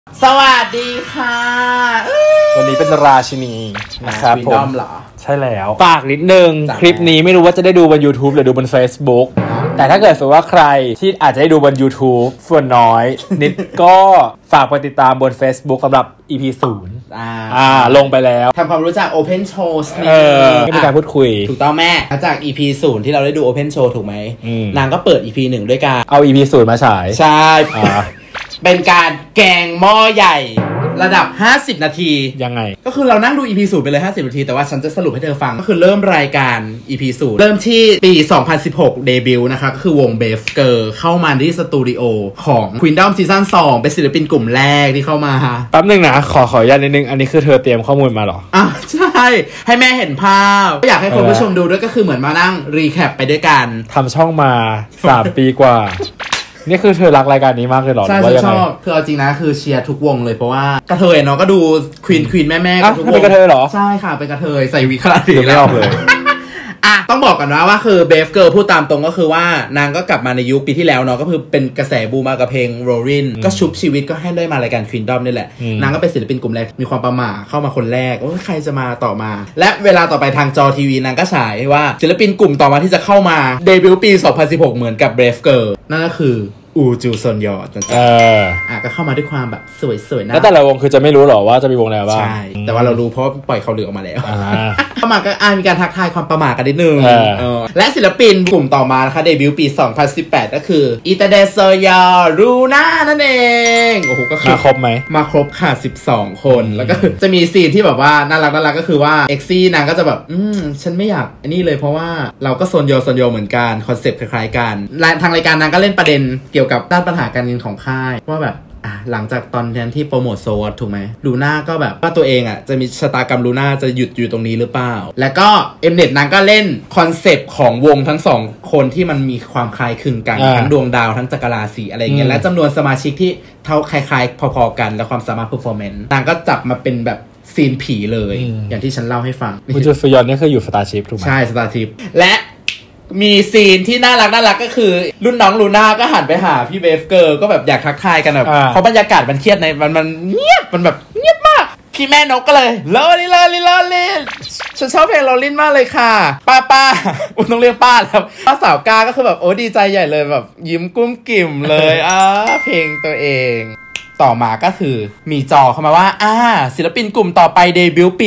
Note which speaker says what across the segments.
Speaker 1: สวัสดีค่ะ
Speaker 2: วันนี้เป็นราชินีนะครับผมใช่แล้วฝากนิดนึงคลิปนี้ไม่รู้ว่าจะได้ดูบน YouTube หรือดูบน Facebook แต่ถ้าเกิดสมมติว่าใครที่อาจจะได้ดูบน YouTube ส่วนน้อยนิดก็ฝากไปติดตามบน Facebook สำหรับ EP 0ลงไปแล้ว
Speaker 1: ทำความรู้จัก Open Show
Speaker 2: ก็เป็นการพูดคุย
Speaker 1: ถูกต้องแม่จาก EP 0ที่เราได้ดู Open Show ถูกไหมนางก็เปิด EP 1ด้วยการ
Speaker 2: เอา EP 0มาฉาย
Speaker 1: ใช่เป็นการแกงหม้อใหญ่ระดับ50นาที
Speaker 2: ยังไง
Speaker 1: ก็คือเรานั่งดู EP 0ไปเลย50นาทีแต่ว่าฉันจะสรุปให้เธอฟังก็คือเริ่มรายการ EP 0เริ่มที่ปี2016เดบิวต์นะคะก็คือวง Brave Girl เข้ามาที่สตูดิโอของ Queendom ซีซั่น2เป็นศิลปินกลุ่มแรกที่เข้ามา
Speaker 2: แป๊บนึงนะขออนุญาตนิดนึงอันนี้คือเธอเตรียมข้อมูลมาหรอ
Speaker 1: ใช่ให้แม่เห็นภาพอยากให้คุณผู้ชมดูด้วยก็คือเหมือนมานั่งรีแคปไปด้วยกัน
Speaker 2: ทำช่องมา3 ปีกว่านี่คือเธอรักรายการนี้มากเลยหรอ
Speaker 1: ใช่ชอบคือเอาจริงนะคือเชียร์ทุกวงเลยเพราะว่ากระเทยเนาะก็ดูควีนแม่
Speaker 2: กันทุกวงเป็นกระเทยหรอ
Speaker 1: ใช่ค่ะเป็นกระเทยใส่วิกขนาดนี้
Speaker 2: ไม่ออกเลย
Speaker 1: ต้องบอกกันว่าคือเบฟเกิร์ลพูดตามตรงก็คือว่านางก็กลับมาในยุคปีที่แล้วเนาะก็คือเป็นกระแสบูมมากับเพลงโรลินก็ชุบชีวิตก็ให้ได้มารายการควีนดอมนี่แหละนางก็เป็นศิลปินกลุ่มแรกมีความประหม่าเข้ามาคนแรกใครจะมาต่อมาและเวลาต่อไปทางจอทีวีนางก็ฉายว่าศิลปินกลุ่มต่อมาที่จะเข้ามาเดบิวต์ปี2016เหมือนกับเบฟเกิร์ลนั่นก็คืออูจูซอนยอดก็เข้ามาด้วยความแบบสวยๆนะ
Speaker 2: แล้วแต่ละวงคือจะไม่รู้หรอว่าจะมีวงอะไรบ้าง
Speaker 1: ใช่แต่ว่าเรารู้เพราะปล่อยเขาเหลือออกมาแล้วเข้ามาก็มีการทักทายความประหม่ากันนิดนึงและศิลปินกลุ่มต่อมานะคะเดบิวต์ปี2018ก็คืออิตาเดโซยารูน่านั่นเองโอ้โหก็คือ
Speaker 2: มาครบไหม
Speaker 1: มาครบค่ะ12คนแล้วก็จะมีซีนที่แบบว่าน่ารักก็คือว่าเอ็กซี่นางก็จะแบบฉันไม่อยากอันนี้เลยเพราะว่าเราก็โซนโยเหมือนกันคอนเซ็ปต์คล้ายๆกันทางรายการนางก็เล่นประเด็นเกี่ยวกับด้านปัญหาการเงินของค่ายว่าแบบหลังจากตอนนั้นที่โปรโมทโซดถูกไหมลูน่าก็แบบว่าตัวเองจะมีชะตากรรมลูน่าจะหยุดอยู่ตรงนี้หรือเปล่าแล้วก็เอ็มเน็ตนางก็เล่นคอนเซปต์ของวงทั้ง2คนที่มันมีความคล้ายคลึงกันทั้งดวงดาวทั้งจักรราศีอะไรเงี้ยและจำนวนสมาชิกที่เท่าคล้ายๆพอๆกันและความสามารถเพอร์ฟอร์แมนซ์นางก็จับมาเป็นแบบซีนผีเลยอย่างที่ฉันเล่าให้ฟัง
Speaker 2: คุณจูซยอนนี่คืออยู่สตาร์ชิพถูกไหม
Speaker 1: ใช่สตาร์ชิพและมีซีนที่น่ารักก็คือรุ่นน้องลูน่าก็หันไปหาพี่เบฟเกิร์ลก็แบบอยากทักทายกันแบบเพราะบรรยากาศมันเครียดในมันเงียบมันแบบเงียบมากพี่แม่นกก็เลยโรลิฉันชอบเพลงโรลินมากเลยค่ะป้าต้องเรียกป้าแล้วป้าสาวกาก็คือแบบโอ้ดีใจใหญ่เลยแบบยิ้มกุ้มกิ่มเลยเพลงตัวเองต่อมาก็คือมีจอเข้ามาว่าศิลปินกลุ่มต่อไปเดบิวต์ปี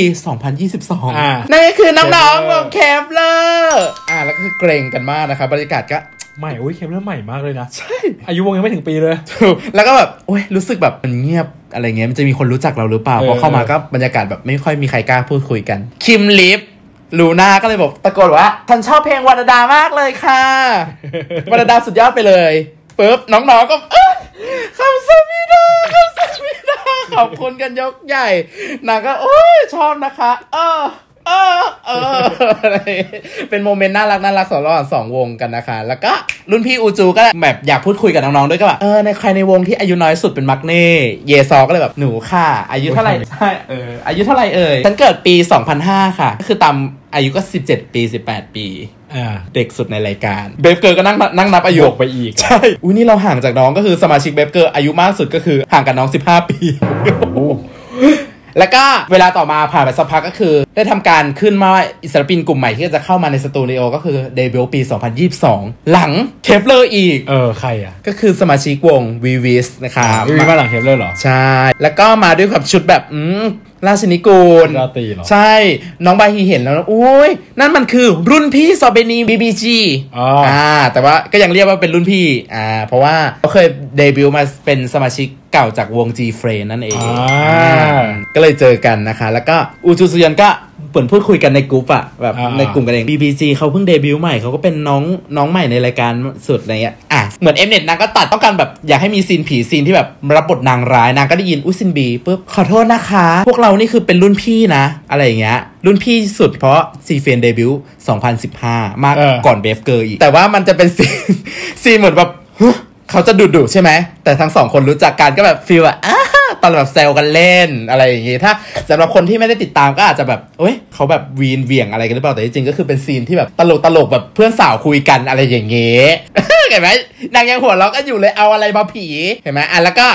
Speaker 1: 2022นั่นก็คือน้องๆวงเคฟเลอร์แล้วก็คือเกรงกันมากนะครับบรรยากาศก็
Speaker 2: ใหม่เคฟเลอร์ใหม่มากเลยนะ
Speaker 1: ใช่
Speaker 2: อายุวงยังไม่ถึงปีเลย
Speaker 1: แล้วก็แบบรู้สึกแบบมันเงียบอะไรเงี้ยมันจะมีคนรู้จักเราหรือเปล่าพอเข้ามาก็บรรยากาศแบบไม่ค่อยมีใครกล้าพูดคุยกันคิมลิฟลูน่าก็เลยบอกตะโกนว่าฉันชอบเพลงวรรณดามากเลยค่ะวรรณดาสุดยอดไปเลยปุ๊บน้องๆก็คำสมิดาขอบคุณกันยกใหญ่นางก็ชอบนะคะเป็นโมเมนต์น่ารักสองระหว่าง2วงกันนะคะแล้วก็รุ่นพี่อูจูก็แบบอยากพูดคุยกับน้องๆด้วยก็แบบในใครในวงที่อายุน้อยสุดเป็นมักเน่เยซอก็เลยแบบหนูค่ะอายุเท่าไหร่ใช่อายุเท่าไหร่ฉันเกิดปี2005ค่ะก็คือตามอายุก็17 ปี18 ปีเด็กสุดในรายการเบฟเกิร์ลก็นั่งนับอายุ
Speaker 2: ไปอีก
Speaker 1: ใช่นี่เราห่างจากน้องก็คือสมาชิกเบฟเกิร์ลอายุมากสุดก็คือห่างกับน้อง15 ปีแล้วก็เวลาต่อมาผ่านไปสักพักก็คือได้ทำการขึ้นมาศิลปินกลุ่มใหม่ที่จะเข้ามาในสตูดิโอก็คือเดบิวต์ปี2022หลังเคฟเลอร์อีก
Speaker 2: ใคร
Speaker 1: ก็คือสมาชิกวงวีวิสนะครับ
Speaker 2: มาหลังเคฟเลอร์เหรอ
Speaker 1: ใช่แล้วก็มาด้วยกับชุดแบบราชนิกูล
Speaker 2: ราตรีเหรอ
Speaker 1: ใช่น้องใบฮีเห็นแล้วนั่นมันคือรุ่นพี่ซอเบนี BBG แต่ว่าก็ยังเรียกว่าเป็นรุ่นพี่เพราะว่าเขาเคยเดบิวต์มาเป็นสมาชิกเก่าจากวง G-Friend นั่นเองก็เลยเจอกันนะคะแล้วก็อูจูซุยอนก็เปิดพูดคุยกันในกลุ่มแบบในกลุ่มกันเอง BBG เขาเพิ่งเดบิวต์ใหม่เขาก็เป็นน้องใหม่ในรายการสุดอะไรเงี้ยเหมือนMnetนางก็ตัดต้องการแบบอยากให้มีซีนผีซีนที่แบบรับบทนางร้ายนางก็ได้ยินซินบีปุ๊บขอโทษนะคะพวกเรานี่คือเป็นรุ่นพี่นะอะไรอย่างเงี้ยรุ่นพี่สุดเพราะG-Friendเดบิวต์2015มากก่อนเบฟเกิร์ลอีกแต่ว่ามันจะเป็นซีนเหมือนแบบเขาจะดุใช่ไหมแต่ทั้ง2คนรู้จักกันก็แบบฟีลว่าตอนแบบแซวกันเล่นอะไรอย่างงี้ถ้าสำหรับคนที่ไม่ได้ติดตามก็อาจจะแบบเขาแบบวีนเวียงอะไรกันหรือเปล่าแต่จริงๆก็คือเป็นซีนที่แบบตลกแบบเพื่อนสาวคุยกันอะไรอย่างเงี้ยเห็นไหมนางยังหัวเราะกันอยู่เลยเอาอะไรมาผีเห็นไหมแล้วก็ส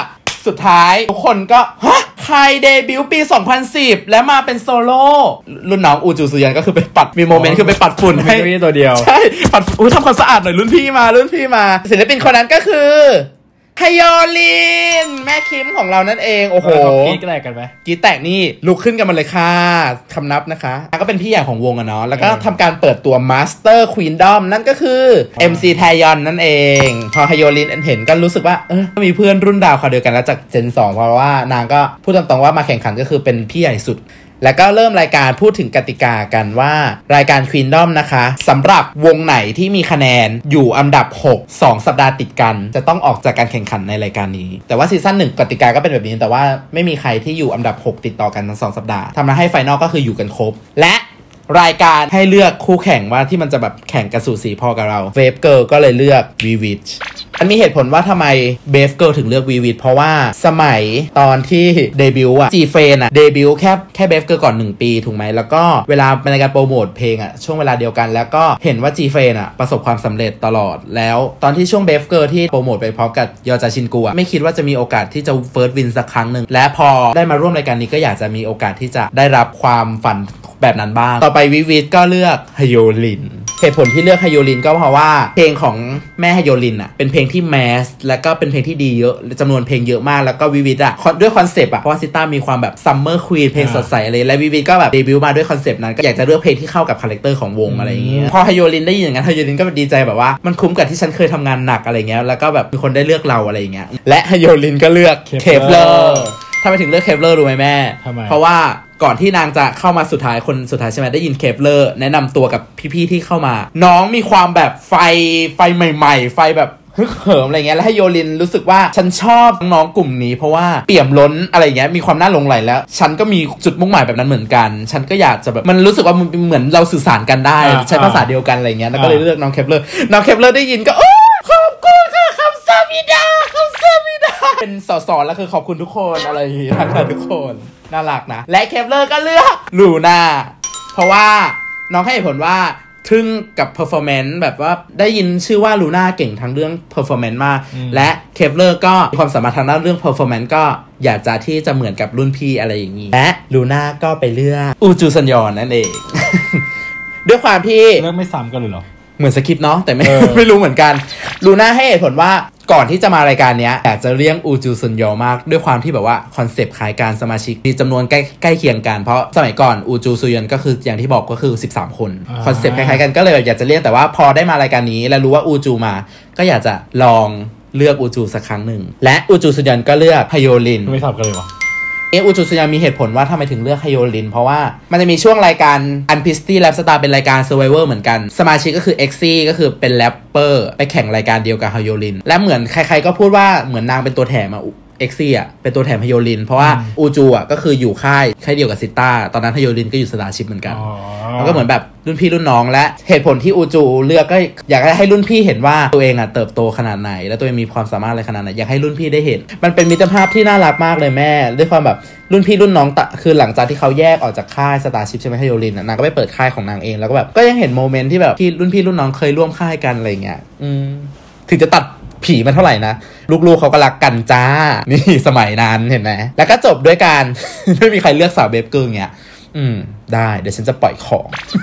Speaker 1: สุดท้ายทุกคนก็ฮะใครเดบิวต์ปี 2010 แล้วมาเป็นโซโล่รุ่นน้องอูจูซุยันก็คือไปปัดมีโมเมนต์คือไปปัดฝุ่นให้
Speaker 2: ตัวเดียว
Speaker 1: ใช่ปัดทำความสะอาดหน่อยรุ่นพี่มาศิลปินคนนั้นก็คือฮยอลินแม่คิมของเรานั่นเองโอ้โห
Speaker 2: กีแตกกันไหม
Speaker 1: กีแตกนี่ลุกขึ้นกันมาเลยค่ะคำนับนะคะก็เป็นพี่ใหญ่ของวงอะเนาะแล้วก็ทำการเปิดตัว Master Queendom นั่นก็คือ MC แทยอนนั่นเองพอฮยอลินเห็นก็รู้สึกว่ามีเพื่อนรุ่นดาวเขาเดียวกันแล้วจากเจน 2เพราะว่านางก็พูดตรงๆว่ามาแข่งขันก็คือเป็นพี่ใหญ่สุดแล้วก็เริ่มรายการพูดถึงกติกากันว่ารายการ Queendom นะคะสำหรับวงไหนที่มีคะแนนอยู่อันดับ6 2สัปดาห์ติดกันจะต้องออกจากการแข่งขันในรายการนี้แต่ว่าซีซั่น1กติกาก็เป็นแบบนี้แต่ว่าไม่มีใครที่อยู่อันดับ6ติดต่อกันทั้ง2สัปดาห์ทำให้ไฟนอลก็คืออยู่กันครบและรายการให้เลือกคู่แข่งว่าที่มันจะแบบแข่งกันสูสีพอกับเราเวฟเกิร์ลก็เลยเลือกวีวิชมันมีเหตุผลว่าทำไมเบฟเกิร์ลถึงเลือกวีวิชเพราะว่าสมัยตอนที่เดบิวต์จีเฟนเดบิวต์แค่เบฟเกิร์ลก่อน1ปีถูกไหมแล้วก็เวลาในการโปรโมทเพลงช่วงเวลาเดียวกันแล้วก็เห็นว่าจีเฟนประสบความสำเร็จตลอดแล้วตอนที่ช่วงเบฟเกิร์ลที่โปรโมทไปพร้อมกับยอจาชินกูไม่คิดว่าจะมีโอกาสที่จะเฟิร์สวินสักครั้งหนึ่งและพอได้มาร่วมรายการนี้ก็อยากจะมีโอกาสที่จะได้รับความฝันแบบนั้นบ้างต่อไปวิวิทก็เลือกฮยอลินเหตุผลที่เลือกฮยอลินก็เพราะว่าเพลงของแม่ฮยอลินเป็นเพลงที่แมสแล้วก็เป็นเพลงที่ดีเยอะจำนวนเพลงเยอะมากแล้วก็วิวิทด้วยคอนเซปต์เพราะว่าซิต้ามีความแบบซัมเมอร์ควีนเพลงสดใสอะไรและวิวิทก็แบบเดบิวต์มาด้วยคอนเซปต์นั้นก็อยากจะเลือกเพลงที่เข้ากับคาแรคเตอร์ของวงอะไรอย่างเงี้ยพอฮยอลินได้ยินอย่างนั้นฮยอลินก็ดีใจแบบว่ามันคุ้มกับที่ฉันเคยทำงานหนักอะไรเงี้ยแล้วก็แบบมีคนได้เลือกเราอะไรอย่างเงี้ยและฮยอลินก็เลือกเคปเลอร์ทำไมถึงเลือกเคปเลอร์รู้ไหมแม่เพราะว่าก่อนที่นางจะเข้ามาคนสุดท้ายใช่ไหมได้ยินเคปเลอร์แนะนำตัวกับพี่ๆที่เข้ามาน้องมีความแบบไฟใหม่ๆไฟแบบฮึกเหิมอะไรเงี้ยแล้วให้โยลินรู้สึกว่าฉันชอบน้องกลุ่มนี้เพราะว่าเปี่ยมล้นอะไรเงี้ยมีความน่าหลงใหลแล้วฉันก็มีจุดมุ่งหมายแบบนั้นเหมือนกันฉันก็อยากจะแบบมันรู้สึกว่ามันเหมือนเราสื่อสารกันได้ใช้ภาษาเดียวกันอะไรเงี้ยแล้วก็เลยเลือกน้องเคปเลอร์ได้ยินก็โอ้ขอบคุณค่ะคำซามิดาเป็นสอนแล้วคือขอบคุณทุกคนอะไรอย่างงี้ทักทายทุกคนน่ารักนะและเคปเลอร์ก็เลือกลูน่าเพราะว่าน้องให้เหตุผลว่าทึ่งกับ performance แบบว่าได้ยินชื่อว่าลูน่าเก่งทั้งเรื่อง performance มากและเคปเลอร์ก็มีความสามารถทางด้านเรื่อง performance ก็อยากจะที่จะเหมือนกับรุ่นพี่อะไรอย่างนี้และลูน่าก็ไปเลือกอูจูซันยอนนั่นเอง ด้วยความที่
Speaker 2: เลือกไม่ซ้ำกันเลยเหรอ
Speaker 1: เหมือนสคริปต์เนาะแต่ไม่รู้เหมือนกันลูน่าให้เหตุผลว่าก่อนที่จะมารายการนี้อยากจะเรียกอูจูซุนยอมากด้วยความที่แบบว่าคอนเซปต์คล้ายกันสมาชิกมีจำนวนใกล้เคียงกันเพราะสมัยก่อนอูจูซุนยอนก็คืออย่างที่บอกก็คือ13คนคอนเซปต์คล้ายๆกันก็เลยแบบอยากจะเรียกแต่ว่าพอได้มารายการนี้และรู้ว่าอูจูมาก็อยากจะลองเลือกอูจูสักครั้งหนึ่งและอูจูซุนยอนก็เลือกฮยอลิน
Speaker 2: ไม่ทราบกันเลยวะ
Speaker 1: อูจูซุนยอนมีเหตุผลว่าทำไมถึงเลือกฮยอลินเพราะว่ามันจะมีช่วงรายการ Unpistty Rap Star เป็นรายการ Survivor เหมือนกันสมาชิกก็คือ Exy ก็คือเป็นแรปเปอร์ไปแข่งรายการเดียวกับฮยอลินและเหมือนใครๆก็พูดว่าเหมือนนางเป็นตัวแถมเอ็กซี่เป็นตัวแถมฮยอลินเพราะว่าอูจูก็คืออยู่ค่ายเดียวกับซิต้าตอนนั้นฮยอลินก็อยู่สตาร์ชิพเหมือนกันแล้วก็เหมือนแบบรุ่นพี่รุ่นน้องและเหตุผลที่อูจูเลือกก็อยากให้รุ่นพี่เห็นว่าตัวเองเติบโตขนาดไหนและตัวเองมีความสามารถอะไรขนาดไหนอยากให้รุ่นพี่ได้เห็นมันเป็นมิตรภาพที่น่ารักมากเลยแม่ด้วยความแบบรุ่นพี่รุ่นน้องคือหลังจากที่เขาแยกออกจากค่ายสตาร์ชิพใช่ไหมฮยอลินนางก็ไปเปิดค่ายของนางเองแล้วก็แบบก็ยังเห็นโมเมนต์ที่แบบที่รุ่นพี่รุ่นน้องเคยร่วมค่ายกันอะไรเงี้ยถึงจะตัดผีมันเท่าไหร่นะลูกๆเขาก็รักกันจ้านี่สมัยนั้นเห็นไหมแล้วก็จบด้วยการ ไม่มีใครเลือกสาวเบฟเกิร์ลเงี้ยได้เดี๋ยวฉันจะปล่อยของ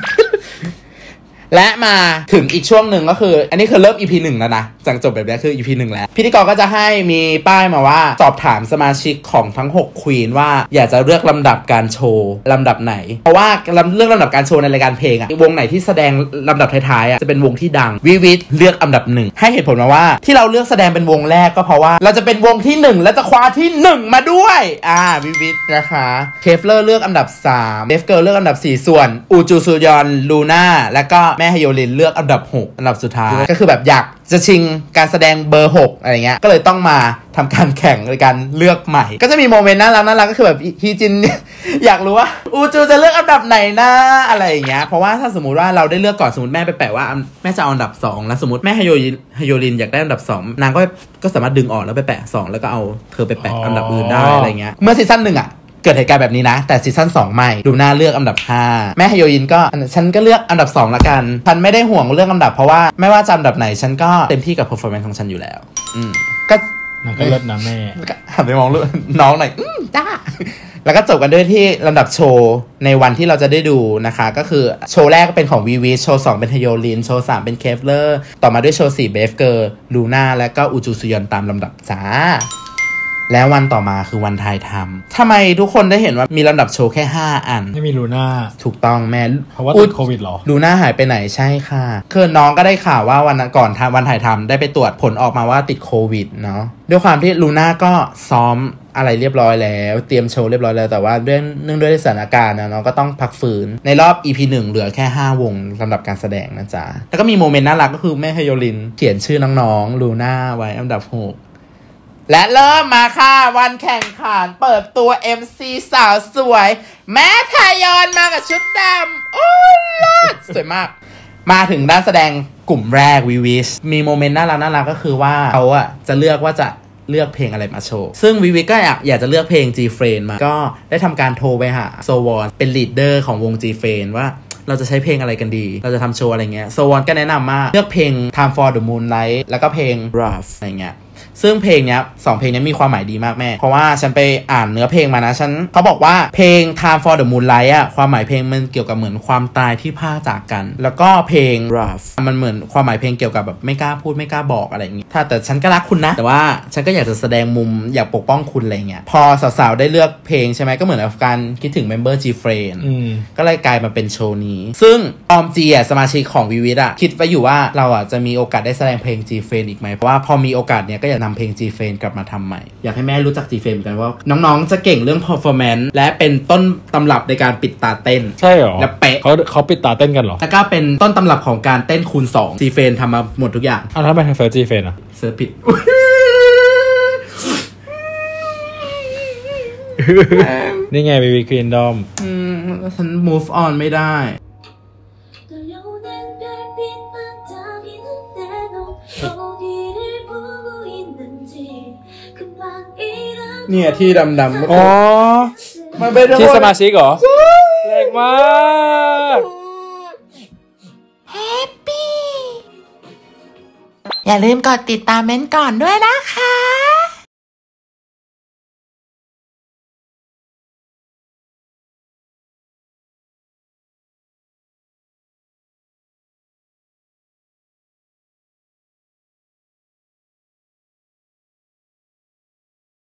Speaker 1: และมาถึงอีกช่วงหนึ่งก็คืออันนี้คือเริ่ม EP 1แล้วนะจังจบแบบนี้คือ EP 1แล้วพิธีกรก็จะให้มีป้ายมาว่าสอบถามสมาชิกของทั้ง6ควีนว่าอยากจะเลือกลำดับการโชว์ลำดับไหนเพราะว่าเลือกลำดับการโชว์ในรายการเพลงวงไหนที่แสดงลำดับท้ายๆจะเป็นวงที่ดังวิวิทเลือกอันดับ1ให้เหตุผลมาว่าที่เราเลือกแสดงเป็นวงแรกก็เพราะว่าเราจะเป็นวงที่1และจะคว้าที่1มาด้วยวิวิทนะคะเคฟเลอร์เลือกอันดับ3เบฟเกิร์ลเลือกอันดับ4ส่วนอูจูซุยอนลูน่าและก็แม่ฮยอลินเลือกอันดับ6อันดับสุดท้ายก็คือแบบอยากจะชิงการแสดงเบอร์6อะไรเงี้ยก็เลยต้องมาทำการแข่งในการเลือกใหม่ก็จะมีโมเมนต์น่ารักก็คือแบบฮีจินอยากรู้ว่าอูจูจะเลือกอันดับไหนนะอะไรอย่างเงี้ยเพราะว่าถ้าสมมุติว่าเราได้เลือกก่อนสมมติแม่ไปแปะว่าแม่จะเอาอันดับ2แล้วสมมติแม่ฮยอลินอยากได้อันดับ2นางก็สามารถดึงออกแล้วไปแปะ2แล้วก็เอาเธอไปแปะอันดับอื่นได้อะไรเงี้ยเมื่อซีซั่น1เกิดเหตุการณ์แบบนี้นะแต่ซีซั่น2ใหม่ลูน่าเลือกอันดับ5แม่ฮยอลินก็ฉันก็เลือกอันดับ2ละกันฉันไม่ได้ห่วงเรื่องอันดับเพราะว่าไม่ว่าจะอันดับไหนฉันก็เต็มที่กับ performance ของฉันอยู่แล้วก็
Speaker 2: มันก็เลิศนะแม่
Speaker 1: หันไปมองน้องหน่อยจ้าแล้วก็จบกันด้วยที่ลำดับโชว์ในวันที่เราจะได้ดูนะคะก็คือโชว์แรกก็เป็นของวีวีโชว์2เป็นฮโยลินโชว์3เป็นเคฟเลอร์ต่อมาด้วยโชว์4เบฟเกอร์ลูน่าและก็อูจูซุยอนตามลำดับจ้าแล้ววันต่อมาคือวันถ่ายทำทำไมทุกคนได้เห็นว่ามีลำดับโชว์แค่5อัน
Speaker 2: ไม่มีลูน่า
Speaker 1: ถูกต้องแม่
Speaker 2: เพราะว่าติดโควิดหรอ
Speaker 1: ลูน่าหายไปไหนใช่ค่ะคือน้องก็ได้ข่าวว่าวันก่อนวันถ่ายทำได้ไปตรวจผลออกมาว่าติดโควิดเนาะด้วยความที่ลูน่าก็ซ้อมอะไรเรียบร้อยแล้วเตรียมโชว์เรียบร้อยแล้วแต่ว่าเนื่องด้วยสถานการณ์นะน้องก็ต้องพักฟื้นในรอบ EP 1เหลือแค่5วงลำดับการแสดงนะจ๊ะแล้วก็มีโมเมนต์น่ารักก็คือแม่ฮโยลินเขียนชื่อน้องๆลูน่าไว้อันดับ6และเริ่มมาค่ะวันแข่งขันเปิดตัว MC สาวสวยแม่ทายอนมากับชุดดำโอ้เลิศสวยมากมาถึงด้านแสดงกลุ่มแรกวีวิชมีโมเมนต์น่ารักก็คือว่าเขาอะจะเลือกว่าจะเลือกเพลงอะไรมาโชว์ซึ่งวีวิชก็อยากจะเลือกเพลง G-Friend มาก็ได้ทำการโทรไปหาโซวอนเป็นลีดเดอร์ของวง G-Friend ว่าเราจะใช้เพลงอะไรกันดีเราจะทำโชว์อะไรเงี้ยโซวอนก็แนะนำมาเลือกเพลง Time for the Moonlight แล้วก็เพลง Rough อะไรเงี้ยซึ่งเพลงเนี้ย2เพลงนี้มีความหมายดีมากแม่เพราะว่าฉันไปอ่านเนื้อเพลงมานะเขาบอกว่าเพลง Time for the Moonlight อ่ะความหมายเพลงมันเกี่ยวกับเหมือนความตายที่พรากจากกันแล้วก็เพลง Rough มันเหมือนความหมายเพลงเกี่ยวกับแบบไม่กล้าพูดไม่กล้าบอกอะไรอย่างงี้แต่ฉันก็รักคุณนะแต่ว่าฉันก็อยากจะแสดงมุมอยากปกป้องคุณอะไรเงี้ยพอสาวๆได้เลือกเพลงใช่ไหมก็เหมือนกับการคิดถึง member G-Friend ก็เลยกลายมาเป็นโชว์นี้ซึ่งออมจีอ่ะสมาชิกของวิวิทอ่ะคิดไว้อยู่ว่าเราอ่ะจะมีโอกาสได้แสดงเพลง G-Friend อีกไหมเพราะว่าพอมีโอกาสเนี้ยก็อยากนำเพลง G-Friend กลับมาทำใหม่อยากให้แม่รู้จัก G-Friend เหมือนกันว่าน้องๆจะเก่งเรื่อง performance และเป็นต้นตำรับในการปิดตาเต้น
Speaker 2: ใช่หรอ
Speaker 1: และเป๊ะ
Speaker 2: เขาปิดตาเต้นกันหรอ
Speaker 1: แล้วก็เป็นต้นตำรับของการเต้นคูณ2 G-Friend ทำมาหมดทุกอย่าง
Speaker 2: แล้วทำไมเซิร์ช G-Friend อ่ะ
Speaker 1: เซิร์ชผิด
Speaker 2: นี่ไง BB Kingdom
Speaker 1: ฉัน move on ไม่ได้เนี่ยที่ดำๆ
Speaker 2: อ๋อ
Speaker 1: มันเป็น
Speaker 2: ที่สมาชิกเหรอแรงมาก
Speaker 1: Happy อย่าลืมกดติดตามเม้นก่อนด้วยนะคะ